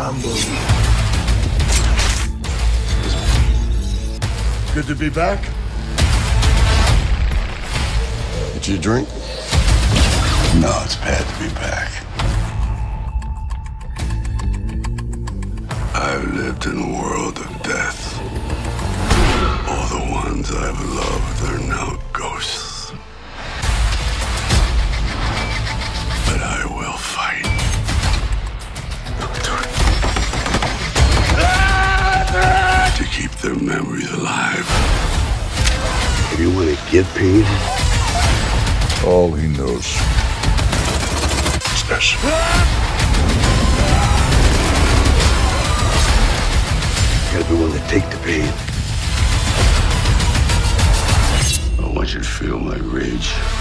RAMBO. Good to be back. Did you drink? No, it's bad to be back. I've lived in a world of death. All the ones I've loved are now ghosts. But I will fight. To keep their memories alive. If you want to get paid, All he knows is this. You gotta be willing to take the pain. I want you to feel my rage.